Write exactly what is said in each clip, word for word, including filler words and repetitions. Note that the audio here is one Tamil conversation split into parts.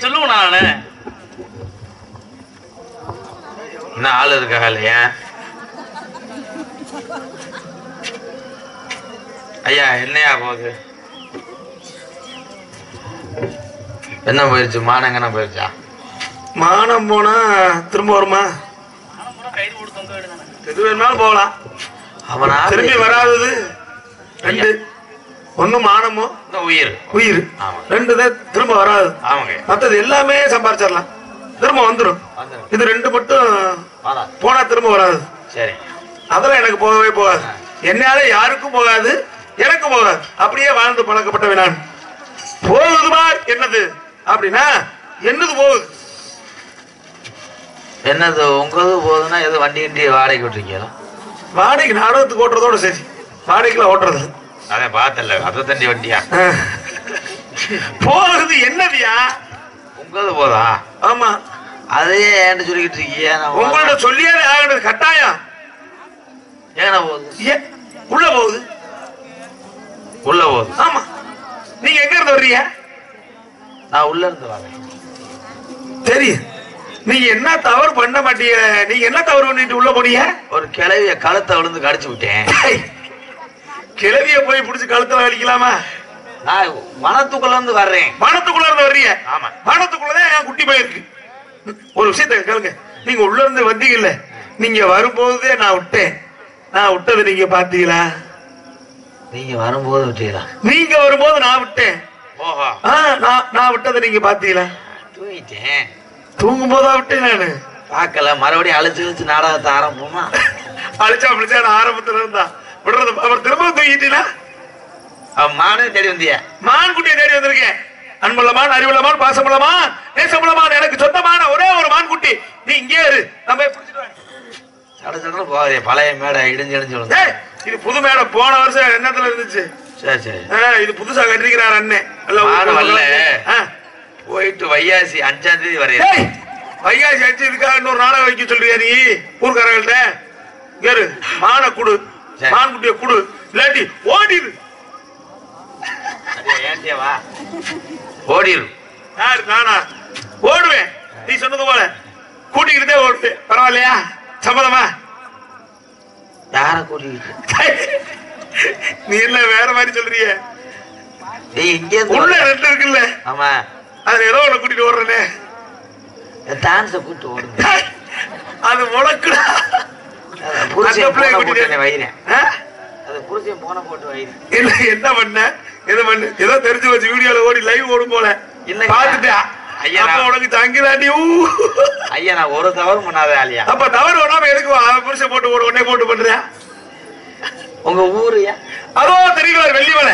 சொல்லுவோம் நானு. இன்னும் ஆள் இருக்கா இல்லையா? ஐயா என்னையா போகுது? என்ன போயிருச்சு? மானம் எங்கன்னா போயிருச்சா? மானம் போனா திரும்ப வருமா? எது வேணாலும் போகலாம். அவனா திரும்பி வராதது ரெண்டு. ஒண்ணு மானமோ உயிர் உயிர் ரெண்டு தான் திரும்ப வராது. ஆமாங்க. மற்றது எல்லாமே சம்பாரிச்சிடலாம், திரும்ப வந்துடும். இது ரெண்டு மட்டும் போனா திரும்ப வராது. சரி, அதெல்லாம் எனக்கு போகவே போகாது. என்னால யாருக்கும் போகாது, எனக்கும் போகாது. அப்படியே வாழ்ந்து பழக்கப்பட்ட நான். போகுதுமா என்னது அப்படின்னா என்னது போகுது? என்னது உங்களது போகுதுன்னா எது வண்டி வண்டி வாடகைக்கு விட்டுருக்கீங்களா? வாடகைக்கு நாடகத்துக்கு ஓட்டுறதோட சரி, வாடகைக்குலாம் ஓட்டுறது அதை பார்த்தல. அதை தண்டி வண்டியா போகுது? என்னதியா உங்களது போதா? ஆமா, அதையே ஏன்னு சொல்லிக்கிட்டு இருக்கீங்க. உங்கள்ட்ட சொல்லியே ஆகணும் கட்டாயம். ஏன்னா போகுது? ஏன் உள்ள போகுது? உள்ள போகுது. ஆமா. நீங்க எங்க இருந்து வர்றீங்க? நான் உள்ள இருந்து வரேன். தெரியும். நீங்க என்ன தவறு பண்ண மாட்டீங்க. நீங்க என்ன தவறு பண்ணிட்டு உள்ள போனீங்க? ஒரு கிளவிய கழுத்தை விழுந்து கடிச்சு விட்டேன். கிளவிய போய் பிடிச்சி கழுத்துல வலிக்கலாமா? நான் வனத்துக்குள்ள இருந்து வர்றேன். வனத்துக்குள்ள இருந்து வர்றீங்க? ஆமா. வனத்துக்குள்ளதான் என் குட்டி போயிருக்கு. ஒரு விஷயத்த கேளுங்க. நீங்க உள்ள இருந்து வந்தீங்கல்ல, நீங்க வரும்போதே நான் விட்டேன். நான் விட்டது நீங்க பாத்தீங்களா? நீங்க வரும்போது விட்டீங்களா? நீங்க வரும்போது நான் விட்டேன். ஓஹோ. நான் விட்டதை நீங்க பாத்தீங்களா? தூங்கிட்டேன். தூங்கும் போதா விட்டேன் நானு. பாக்கல. மறுபடியும் அழைச்சு அழைச்சு நாடகத்தை ஆரம்பமா? அழைச்சா அழைச்சா ஆரம்பத்துல இருந்தா விடுறது. அவர் திரும்ப தூங்கிட்டீங்களா? மானே தேடி வந்திய? மான் குட்டியை தேடி வந்திருக்கேன். அன்புள்ளமான், அறிவுள்ளமான், பாசமுள்ளமான், நேசமுள்ளமான், எனக்கு சொந்தமான ஒரே ஒரு மான் குட்டி. நீ இங்கே இரு, நம்ம சட சடன்னு போகாதே. பழைய மேடை இடிஞ்சு இடிஞ்சு விழுந்து. இது புது மேடை. போன வருஷம் என்னத்துல இருந்துச்சு. சரி சரி. இது புதுசா கட்டிருக்கிறார் அண்ணன். போயிட்டு வைகாசி அஞ்சாம் தேதி வரைய. வைகாசி அஞ்சு இதுக்காக இன்னொரு நாடகம் வைக்க சொல்றியா நீ ஊர்காரங்கள்ட்ட? கேரு, மான குடு, மான் குட்டிய குடு, இல்லாட்டி ஓடிடு. ஏன்டியவா ஓடிடு? யாரு? நானா ஓடுவேன். நீ சொன்னது போல கூட்டிக்கிட்டே ஓடுவேன். பரவாயில்லையா? சம்மதமா? யார கூட்டிக்கிட்டு? நீ இல்ல வேற மாதிரி சொல்றிய. நீ இங்க உள்ள ரெண்டு இருக்குல்ல? ஆமா. அது ஏதோ ஒண்ணு கூட்டிட்டு ஓடுறேனே. டான்ஸ கூட்டு ஓடுங்க. அது முடக்குடா. புருஷன் போட்டு வைரேன். அது புருஷன் போன போட்டு வைரேன். இல்ல என்ன பண்ண? எது பண்ணு? ஏதோ தெரிஞ்சு வச்சு வீடியோல ஓடி லைவ் ஓடும் போல பாத்துட்டா. ஐயா உனக்கு தங்கிதாண்டி. ஐயா நான் ஒரு தவறு பண்ணாத ஆலியா. அப்ப தவறு வேணாம எதுக்கு புருஷன் போட்டு ஓடு உடனே போட்டு பண்றியா? உங்க ஊரு அதோ தெரியுது வெள்ளிமலை.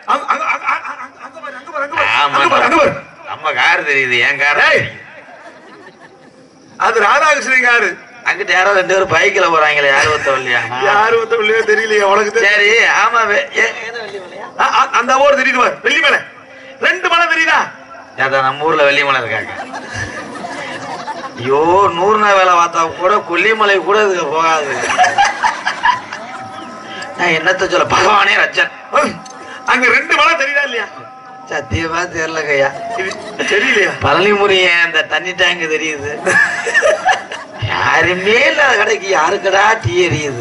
நம்ம கார் தெரியுது. என் கார் அது ராதாகிருஷ்ணன் காரு. அங்கிட்ட யாரோ ரெண்டு பேரும் பைக்கில போறாங்களே. யாரு ஒத்தவல்லையா? யாரு ஒத்தவல்லையோ தெரியலையா உனக்கு? சரி. ஆமா. அந்த ஊர் தெரியுது வெள்ளிமலை. ரெண்டு மலை தெரியுதா? நம்ம ஊர்ல வெள்ளிமலை இருக்காங்க. ஐயோ, நூறு நாள் வேலை பார்த்தா கூட கொல்லிமலை கூட இதுக்கு போகாது. நான் என்னத்த சொல்ல? பகவானே ரச்சன். அங்க ரெண்டு மலை தெரியுதா இல்லையா? சத்தியமா தெரியல கையா. தெரியலையா? பழனி முறைய அந்த தண்ணி டேங்க் தெரியுது. யாருமே இல்லாத கடைக்கு யாருக்கடா டீ எரியுது?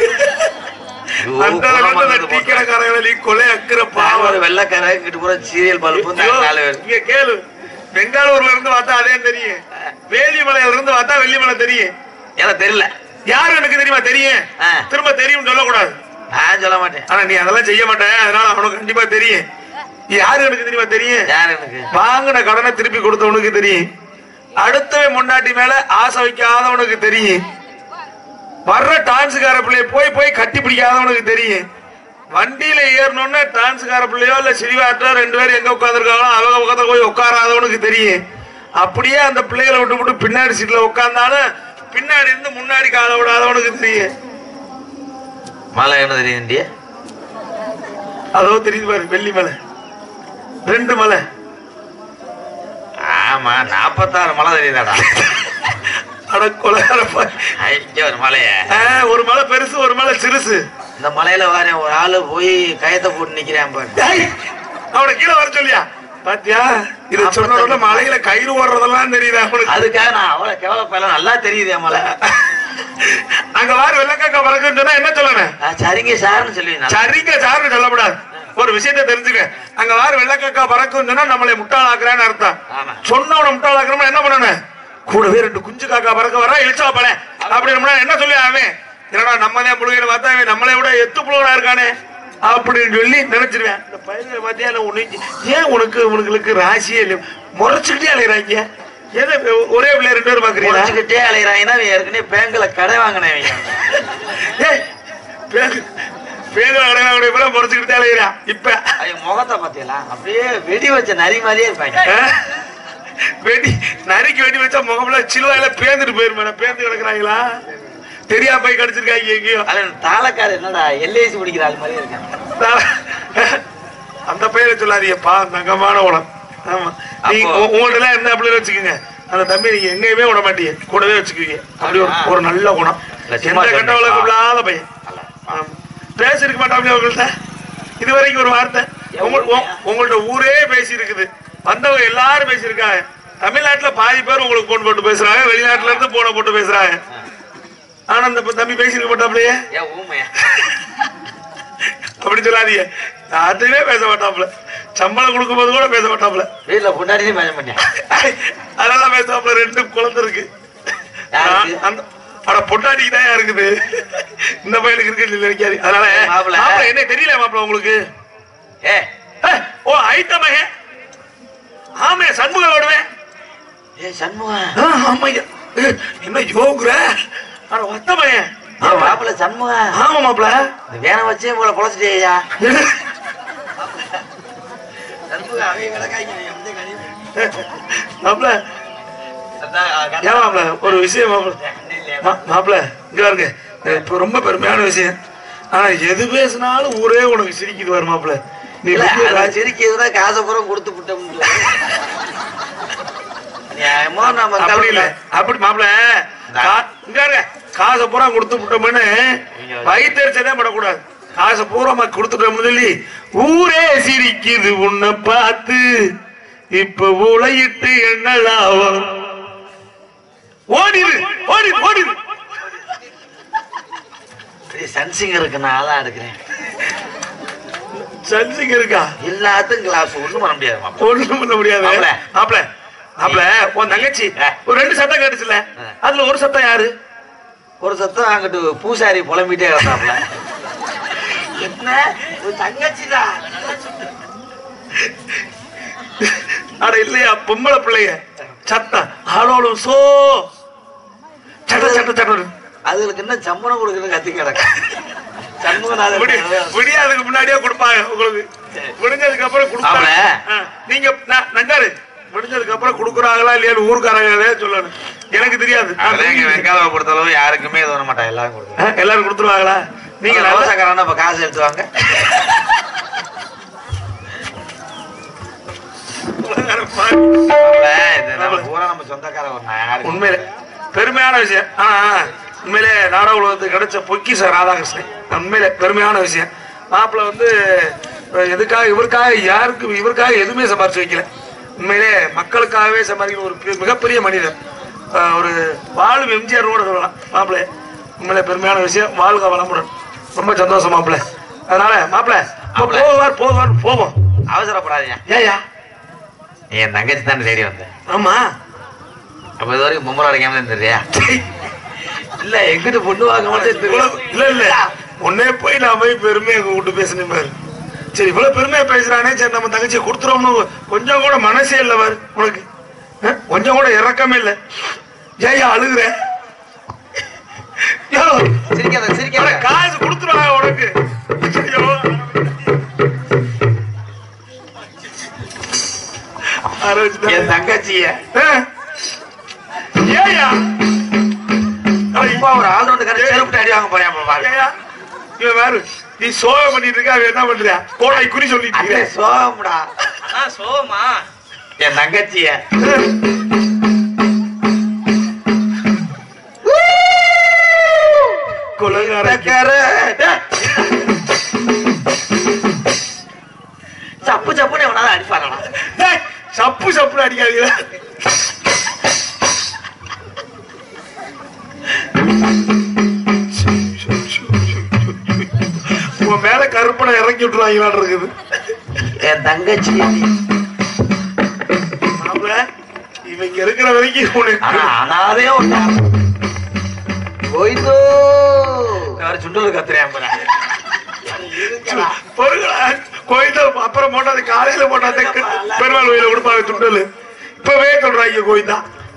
சீரியல் பல்பு கேளு. பெங்களூர்ல இருந்து பார்த்தா அதே தெரியும். வேலிமலையில இருந்து பார்த்தா வெள்ளிமலை தெரியும். எனக்கு தெரியல. யாரு எனக்கு தெரியுமா? தெரியும். திரும்ப தெரியும் சொல்லக்கூடாது. நான் சொல்ல மாட்டேன். ஆனா நீ அதெல்லாம் செய்ய மாட்டேன். அதனால அவனுக்கு கண்டிப்பா தெரியும். யாரு எனக்கு தெரியுமா? தெரியும். யாரு எனக்கு? வாங்கின கடனை திருப்பி கொடுத்தவனுக்கு தெரியும். அடுத்தவே முன்னாடி மேல ஆசை வைக்காதவனுக்கு தெரியும். வர்ற டான்ஸுக்கார பிள்ளைய போய் போய் கட்டி பிடிக்காதவனுக்கு தெரியும். வண்டியில ஏறணும்னு டான்ஸுக்கார பிள்ளையோ இல்ல சிரிவாட்டோ ரெண்டு பேரும் எங்க உட்காந்துருக்காங்களோ அவங்க பக்கத்துல போய் உட்காராதவனுக்கு தெரியும். அப்படியே அந்த பிள்ளைகளை விட்டு விட்டு பின்னாடி சீட்ல உட்கார்ந்தாலும் பின்னாடி இருந்து முன்னாடி கால விடாதவனுக்கு தெரியும். மலை என்ன தெரியும்? அதோ தெரியுது பாரு வெள்ளிமலை. ரெண்டு மலை. ஆமா, நாப்பத்தாறு மலை தெரியுதாடா? அட கொலையார ஒரு மலைய. ஒரு மலை பெருசு, ஒரு மலை சிறுசு. இந்த மலையில வர ஒரு ஆளு போய் கயத்தை போட்டு நிக்கிறான் பாரு. அவனை கீழே வர சொல்லியா? பாத்தியா இது சொன்ன மலையில கயிறு ஓடுறதெல்லாம் தெரியுதா உங்களுக்கு? அதுக்காக நான் அவ்வளவு கேவலப்பெல்லாம் நல்லா தெரியுது மலை. அங்க வாரு வெள்ளக்காக்கா பறக்குன்னு சொன்னா என்ன சொல்லணும்? சரிங்க சார்னு சொல்லுவீங்க. சரிங்க சார்னு சொல்லக்கூடாது. ஒரு விஷயத்த தெரிஞ்சுக்க, அங்க வாரு வெள்ளக்காக்கா பறக்குன்னு சொன்னா நம்மளை முட்டாளாக்குறான்னு அர்த்தம். சொன்னவன முட்டாளாக்குறோம்னா என்ன பண்ணணும்? கூடவே ரெண்டு குஞ்சு காக்கா பறக்க வர இழிச்சா பல அப்படின்னா என்ன சொல்லி அவன் என்னடா நம்ம தான் புழுகிற பார்த்தா அவன் நம்மளை விட எத்து புழுகனா இருக்கானே அப்படின்னு சொல்லி நினைச்சிருவேன். இந்த பயிர்களை பார்த்தியா உனக்கு ஏன் உனக்கு உனக்கு ராசியே இல்லை, முறைச்சுக்கிட்டே அலையிறாங்க. ஏதோ ஒரே பிள்ளை ரெண்டு பேரும் பாக்குறீங்க முறைச்சுக்கிட்டே அலையிறாங்கன்னா ஏற்கனவே பேங்கல கடை வாங்கினவங்க. பேங்கல கடை வாங்கின முறைச்சுக்கிட்டே அலையிறான். இப்ப முகத்தை பாத்தீங்களா அப்படியே வெடி வச்ச நரி மாதிரியே இருப்பாங்க. வெடி நரிக்கு வெடி வச்சா முகம்ல சிலுவாயில பேந்துட்டு போயிருமா? பேந்து கிடக்குறாங்களா? தெரியா போய் கடிச்சிருக்காங்க எங்கேயோ. தாளக்கார என்னடா எல்ஐசி பிடிக்கிற ஆள் மாதிரி இருக்காங்க. அந்த பெயரை சொல்லாதீங்கப்பா, தங்கமான உணம். ஆமா, நீங்க உங்கள்ட்ட என்ன அப்படி வச்சுக்கோங்க. அந்த தம்பி நீங்க எங்கேயுமே விட மாட்டீங்க, கூடவே வச்சுக்குவீங்க. அப்படி ஒரு நல்ல குணம். எந்த கெட்ட வழக்கம் இல்லாத பையன். பேசிருக்க மாட்டாங்க உங்கள்கிட்ட இது வரைக்கும் ஒரு வார்த்தை. உங்கள்ட்ட ஊரே பேசி இருக்குது, வந்தவங்க எல்லாரும் பேசியிருக்காங்க. தமிழ்நாட்டுல பாதி பேர் உங்களுக்கு போன் போட்டு பேசுறாங்க, வெளிநாட்டுல இருந்து போன போட்டு பேசுறாங்க. ஆனா அந்த தம்பி பேசிருக்க மாட்டாப்லையே, அப்படி சொல்லாதீங்க. அதுவே பேச மாட்டாப்ல, சம்பளம் கொடுக்கும் போது கூட பேச மாட்டாப்ல, வீட்டுல பொண்டாட்டியும் பேச மாட்டேன், அதெல்லாம் பேசாப்ல. ரெண்டு குழந்தை இருக்கு. ஆனா பொண்டாட்டிக்கு தான் இருக்குது, இந்த பையனுக்கு இருக்கு நினைக்காது. அதனால என்ன தெரியல மாப்பிள்ள உங்களுக்கு. ஓ ஐட்டம் ஆமே சண்முகம் ஓடுவேன். சண்முகம் என்ன யோகுற ஒத்த பையன் மாப்பிள்ள சண்முகம். ஆமா மாப்பிள்ள வேண வச்சே போல பொழைச்சிட்டேயா. மாப்பிள்ள ஏன் மாப்பிள்ள ஒரு விஷயம் மாப்பிள்ள இங்க பாருங்க, ரொம்ப பெருமையான விஷயம். ஆனா எது பேசினாலும் ஊரே உனக்கு சிரிக்குது வரும் மாப்பிள்ள. நீ சிரிக்கிறதுனா காசை பூரா கொடுத்து விட்டோம் அப்படி இல்ல. அப்படி மாப்பிள்ள காசை பூரா கொடுத்து விட்டோம்னு வயிற்றுச்சதே படக்கூடாது. காசை பூரா கொடுத்துட்டோம்னு சொல்லி ஊரே சிரிக்குது உன்னை பார்த்து, இப்ப உலையிட்டு என்ன லாபம்? ஓடிடு ஓடிடு ஓடிடு. சன்சிங் இருக்கு, நான் அதான் எடுக்கிறேன். சன்சிங் இருக்கா? எல்லாத்துக்கும் கிளாஸ் ஒண்ணும் பண்ண முடியாது, ஒண்ணும் பண்ண முடியாது. மாப்பிள்ள மாப்பிள்ள உன் தங்கச்சி ஒரு ரெண்டு சத்தம் கேட்டுச்சுல, அதுல ஒரு சத்தம் யாரு? ஒரு சத்தம் அங்கிட்டு பூசாரி புலம்பிட்டே கிடந்தாப்ல. என்ன தங்கச்சிதான்? அட இல்லையா பொம்பளை பிள்ளைய சத்தம் ஆளோடும் சோ சட்ட சட்ட சட்ட. அதுகளுக்கு என்ன சம்பளம் கொடுக்கறது கத்தி கிடக்கு. விடியாதுக்கு முன்னாடியே கொடுப்பாங்க உங்களுக்கு, விடிஞ்சதுக்கு அப்புறம் கொடுப்பாங்க. நீங்க நங்காரு விடிஞ்சதுக்கு அப்புறம் கொடுக்குறாங்களா இல்லையா ஊருக்காரங்களே சொல்லணும், எனக்கு தெரியாது. வெங்காயம் கொடுத்தாலும் யாருக்குமே தோண மாட்டாங்க, எல்லாரும் கொடுத்து எல்லாரும் கொடுத்துருவாங்களா? நீங்க நல்ல இப்ப காசு எடுத்துவாங்க. உண்மையிலே பெருமையான விஷயம். ஆனா உண்மையிலே நாடக உலகத்துக்கு கிடைச்ச பொக்கிஷ ராதாகிருஷ்ணன் உண்மையிலே பெருமையான விஷயம். மாப்பிள்ள வந்து எதுக்காக இவருக்காக யாருக்கு இவருக்காக எதுவுமே சம்பாரிச்சு வைக்கல. உண்மையிலே மக்களுக்காகவே சம்பாதிக்கிற ஒரு மிகப்பெரிய மனிதர், ஒரு வாழும் எம்ஜிஆர் கூட சொல்லலாம் மாப்பிள்ளை. உண்மையிலே பெருமையான விஷயம். வாழ்க வளமுடன். ரொம்ப சந்தோஷம் மாப்பிள்ள. அதனால மாப்பிள்ள போவார் போவார் போவோம், அவசரப்படாதீங்க. ஏயா என் தங்கச்சி தானே தேடி வந்தேன். ஆமா, அப்ப இது வரைக்கும் பொம்பளை அடைக்காம தெரியா? இல்ல எங்கிட்ட பொண்ணு வாங்க மாட்டேன். இல்ல இல்ல உன்னே போய் நான் போய் பெருமையை கூப்பிட்டு பேசினேன் பாரு. சரி இவ்வளவு பெருமையா பேசுறானே, சரி நம்ம தங்கச்சியை கொடுத்துருவோம்னு கொஞ்சம் கூட மனசே இல்லை பாரு உனக்கு, கொஞ்சம் கூட இறக்கமே இல்லை. ஏயா அழுகுற? காசு கொடுத்துருவாங்க உனக்கு. என் தங்கச்சிய ஏயா ஒரு ஆள் செருப்பு அடி வாங்க போறியா? இவன் வேறு நீ சோகம் பண்ணிட்டு இருக்க, அவன் என்ன பண்றியா? கோடை குறி சொல்லிட்டு சோகம்டா. சோகமா என் தங்கச்சிய சப்பு சப்புன்னு எவனால அடிப்பாங்களா? சப்பு சப்பு அடிக்காதீங்க. உன் மேல கருப்பனை இறக்கி விட்டுருவாங்களான் இருக்குது. என் தங்கச்சி இவங்க இருக்கிற வரைக்கும் உனக்கு அனாதே போய்தோ சுண்டல் கத்துறேன் கோயில அப்புறம் போட்டாது காலையில போட்டாது பெருமாள் கோயில கொடுப்பாங்க சுண்டல். இப்பவே சொல்றாங்க கோயிந்தா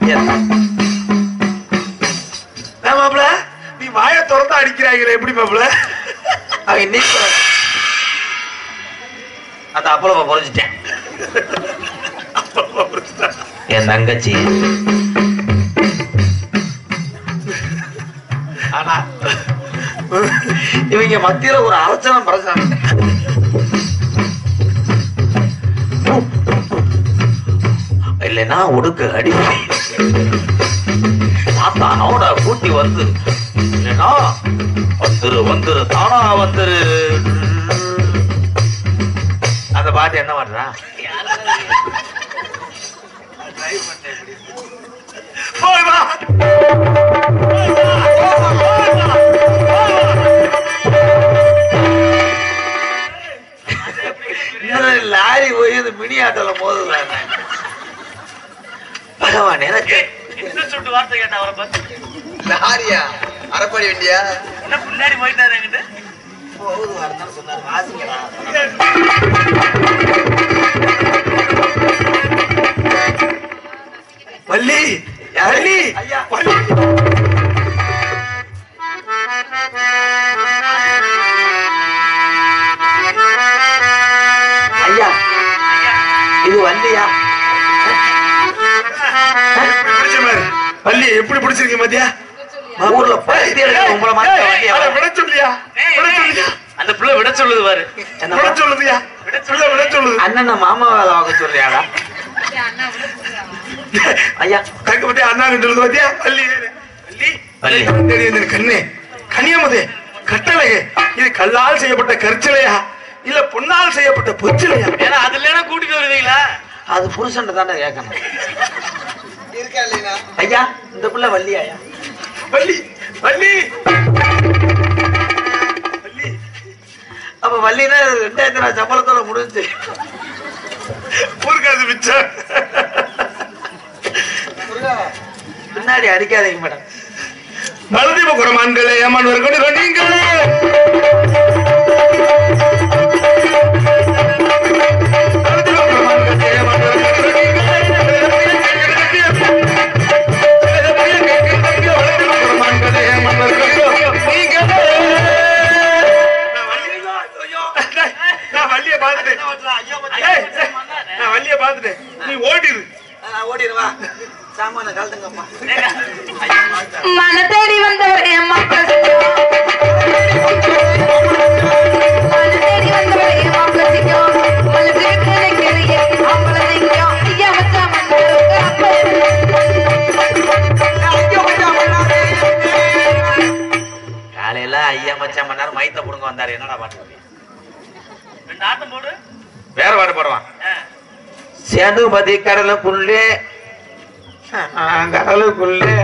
மாப்பிள நீ வாய திறந்தா அடிக்கிறாங்களே எப்படி மாப்பிள? அந்த அப்பளவ பொறிச்சிட்டேன். என் தங்கச்சி ஆனா இவங்க மத்தியில ஒரு அலட்சணம் பிரச்சனை இல்லைன்னா ஒடுக்க அடி தாத்தானோட கூட்டி வந்து இல்லைன்னா வந்துரு வந்துரு தானா வந்துரு. அந்த பாட்டு என்ன பண்றா? லாரி போய் மினி ஆட்டோல மோதுல பகவான் எனக்கு என்ன சொல்லிட்டு வார்த்தை கேட்டா அவரை பார்த்து லாரியா அரைப்படி வண்டியா என்ன முன்னாடி போயிட்டாரு என்கிட்ட போகுது வரதான் சொன்னாரு வாசிங்களா. வள்ளி வள்ளி ஐயா வள்ளி ஐயா இது வள்ளியா? வள்ளி எப்படி பிடிச்சிருக்கீங்க மத்தியா? ஊர்ல பருத்தி எடுக்க உங்களை மாதிரி விட சொல்லியா விட சொல்லியா அந்த பிள்ளை விட சொல்லுது பாரு. விட சொல்லுதியா பிள்ளை விட சொல்லுது. அண்ணன் மாமா வேலை வாங்க சொல்றியாடா? ஐயா தங்க பத்தியா அண்ணாங்க சொல்லுது பத்தியா? வள்ளி வள்ளி தெரியுது கண்ணே கன்னியாமதே கட்டளையே இது கல்லால் செய்யப்பட்ட கற்சிலையா இல்ல பொன்னால் செய்யப்பட்ட பொச்சிலையா? ஏன்னா அதுல கூட்டிட்டு வருவீங்களா? அது புருஷன் தானே கேட்கணும். ஐயா இந்த பிள்ளை வள்ளி ஐயா வள்ளி வள்ளி வள்ளி அப்ப வள்ளினா ரெண்டாயிரத்தி நாலு சம்பளத்தோட முடிஞ்சு ஊருக்காது மிச்சம். பின்னாடி அடிக்காதீங்க மேடம். மலதீப குரமான்களே அம்மன் கொண்டு நீங்களே வள்ளிய பாத்துட்டேன் நீ ஓடிடு ஓடிடுவா சாமான கலந்துங்கம்மா. மன தேடி வந்தவரே அம்மா மன தேடி வந்தவரே அம்மா காலையில ஐயா மச்சான் மணி நேரம் மைத்த புடுங்க வந்தாரு. என்னடா பாட்டு ஆட்டம் போடு வேற பாட்டு போடுவான். சேதுபதி கடலுக்குள்ளே கடலுக்குள்ளே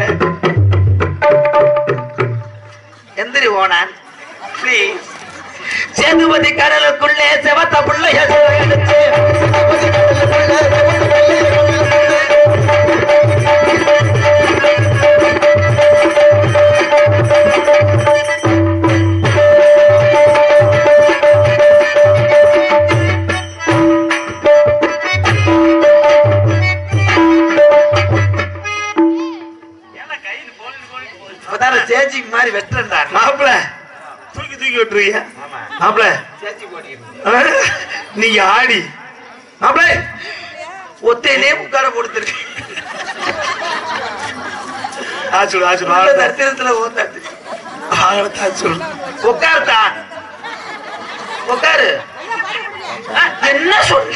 எந்திரி ஓனான் பிளீஸ். சேதுபதி கடலுக்குள்ளே செவத்த புள்ளைய சேச்சிங் மாதிரி வெட்டுறா மாப்பிள தூக்கி தூக்கி விட்டுருங்க மாப்பிள நீங்க ஆடி மாப்பிள ஒத்தையிலே உட்கார கொடுத்துருக்கு. ஆச்சுடு ஆச்சுடு தரித்திரத்துல ஓத்தாச்சு ஆச்சுடு உட்காருத்தா உட்காரு. என்ன சொல்லு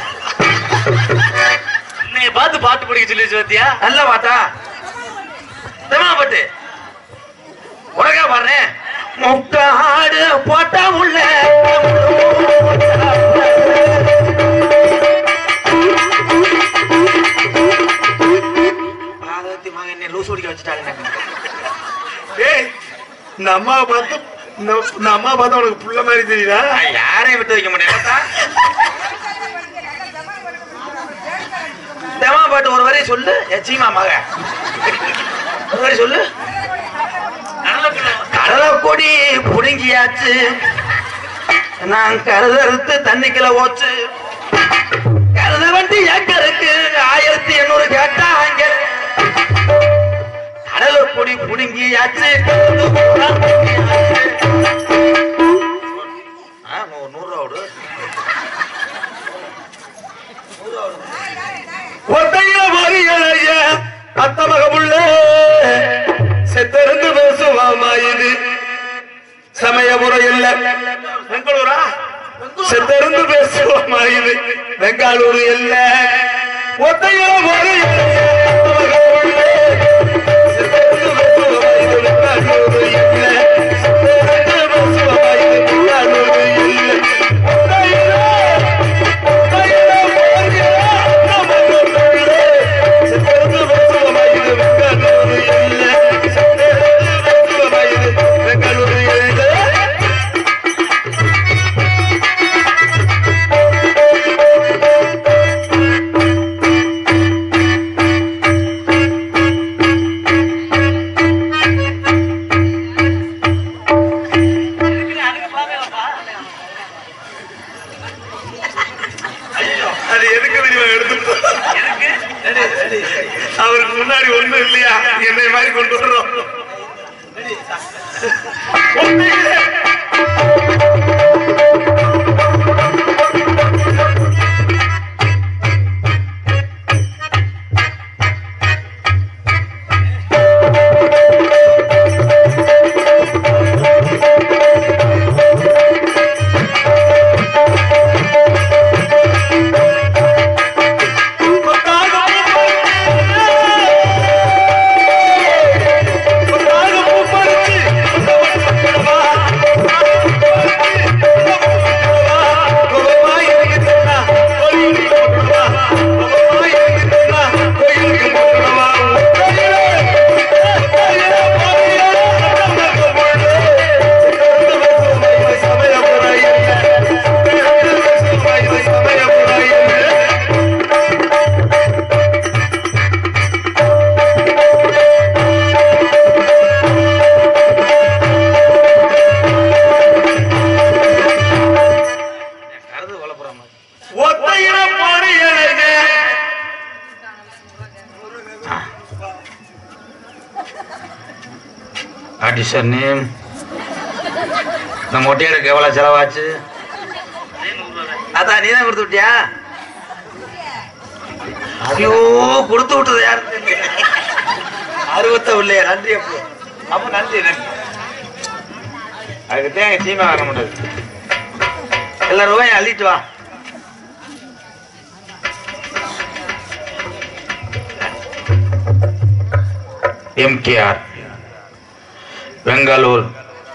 என்னைய பார்த்து பாட்டு படிக்க சொல்லி வச்சியா? நல்ல பாட்டா பாட்டு உனக்கா பாடுறேன். முட்டாடு போட்டா உள்ள ஏய் இந்த அம்மாவை பார்த்து இந்த அம்மா பார்த்தா உனக்கு புள்ள மாதிரி தெரியுதா? யாரையும் விட்டு வைக்க முடியாது. தேமா பாட்டு ஒரு வரையும் சொல்லு. எச்சிமா மக ஒரு வரை சொல்லு. கடலை கொடி புடுங்கியாச்சு, நான் கருதறுத்து தண்ணிக்குள்ள ஓச்சு, கருது வண்டி ஏக்கருக்கு ஆயிரத்தி எண்ணூறு கேட்டாங்க, கடலை கொடி புடுங்கியாச்சு நூறு ரூபா ஒத்தையில வரிகளைய அத்த மகமுள்ள செத்தருந்து பேசுவாமா இது சமயபுரம் இல்ல பெங்களூரா? செத்தருந்து பேசுவாமா இது பெங்களூரு இல்ல. ஒத்தையில வரிகளைய அத்த மகமுள்ள செத்தருந்து பேசுவாமா இது பெங்களூரு இல்ல. செத்தருந்து பேசுவாமா இது பெங்களூரு இல்ல. அவருக்கு முன்னாடி ஒண்ணு இல்லையா, என்னை மாதிரி கொண்டு வர்றோம். நம்ம ஒட்டையருக்கு எவ்வளவு செலவாச்சு? அதான் நீதான் கொடுத்து விட்டியா? ஐயோ கொடுத்து விட்டது யாரு? அறுபத்த உள்ளே. நன்றி அப்போ. அப்ப நன்றி நன்றி. அதுக்கு தேங்க சீமா வர முடியாது. எல்லா ரூபாயும் அள்ளிட்டு வா. எம்கேஆர் பெங்களூர்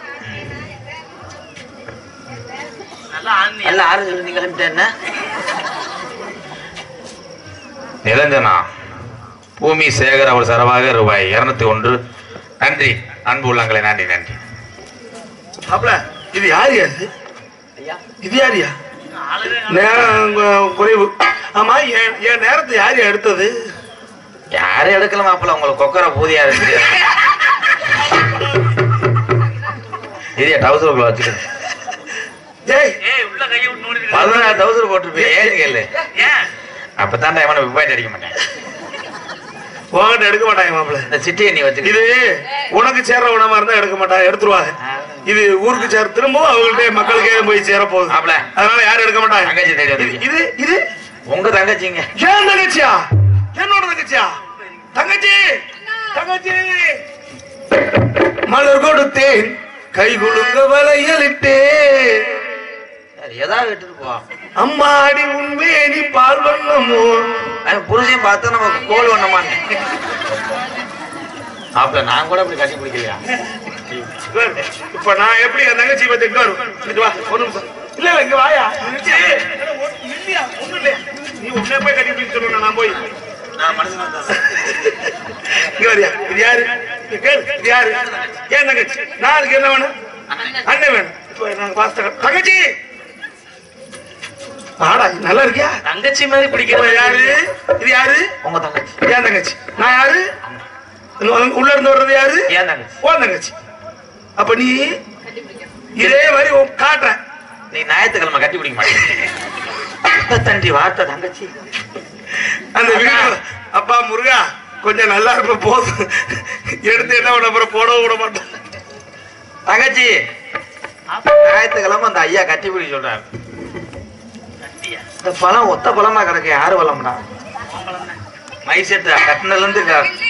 நிரஞ்சனா பூமி சேகர் அவர் சரவாக ரூபாய் இருநூத்தி ஒன்று. நன்றி அன்பு உள்ளங்களை. நன்றி நன்றி. இது யாரியா? இது யாரியா? நேரம் குறைவு. ஆமா, என் நேரத்தை யாரு எடுத்தது? யாரும் எடுக்கல மாப்பிள்ள. உங்களுக்கு கொக்கர பூதியா இருக்கு. இதே டவுசருக்குள்ள வச்சுக்கணும். பதினாறு டவுசர் போட்டுருப்பேன். ஏன்னு கேளு. அப்பதான்டா எவனை விப்பாயிட்டு அடிக்க மாட்டேன். உங்ககிட்ட எடுக்க மாட்டாங்க மாப்பிள்ள. இந்த சிட்டியை நீ வச்சு இது உனக்கு சேர்ற உணவா இருந்தா எடுக்க மாட்டாங்க, எடுத்துருவாங்க. இது ஊருக்கு சேர திரும்பவும் அவங்கள்ட்ட மக்களுக்கே போய் சேர போகுது. அதனால யாரும் எடுக்க மாட்டாங்க. தங்கச்சி தேடி இது இது உங்க தங்கச்சிங்க. ஏன் தங்கச்சியா? என்னோட தங்கச்சியா? தங்கச்சி தங்கச்சி மலர் கொடுத்தேன் கை குலுங்க வளையலிட்டே ஏதாவது விட்டுட்டு போ. அம்மாடி உண்மையேனி பால் வண்ணமோ புருஷன் பார்த்தா நமக்கு கோல் வண்ணமா. அப்ப நான் கூட அப்படி கட்டி பிடிக்கலையா? இப்ப நான் எப்படி என் தங்கச்சி பத்தி வா ஒரு நிமிஷம். இல்ல இங்க வாயா. ஒண்ணு இல்லையா? நீ உன்னை போய் கட்டி பிடிக்க சொல்லணும். நான் போய் நான் மனசு இங்க வரியா? இது யாரு? கேளு, இது யாரு? ஏன் தங்கச்சி? நான் அதுக்கு என்ன வேணும்? அண்ணன் வேணும். இப்ப நாங்க பாஸ்தக தங்கச்சி ஆடா நல்லா இருக்கியா? தங்கச்சி மாதிரி இப்ப பிடிக்கிற யாரு? இது யாரு? உங்க தங்கச்சி. ஏன் தங்கச்சி? நான் யாரு? உள்ள இருந்து வர்றது யாரு? ஏன் தங்கச்சி? ஓ தங்கச்சி. அப்ப நீ இதே மாதிரி உன் காட்டுறேன். நீ ஞாயிற்றுக்கிழமை கட்டி பிடிக்க மாட்டேன். தண்டி வார்த்தை தங்கச்சி. அந்த வீடியோ அப்பா முருகா கொஞ்சம் நல்லா இருப்ப போதும் எடுத்து என்ன பண்ண அப்புறம் போடவும் விட மாட்டேன். தங்கச்சி ஞாயிற்றுக்கிழமை அந்த ஐயா கட்டி பிடிக்க சொல்றாரு. இந்த பழம் ஒத்த பழமா கிடக்கு. யாரு பழம்டா? மைசெட்டு கட்டினதுல இருந்து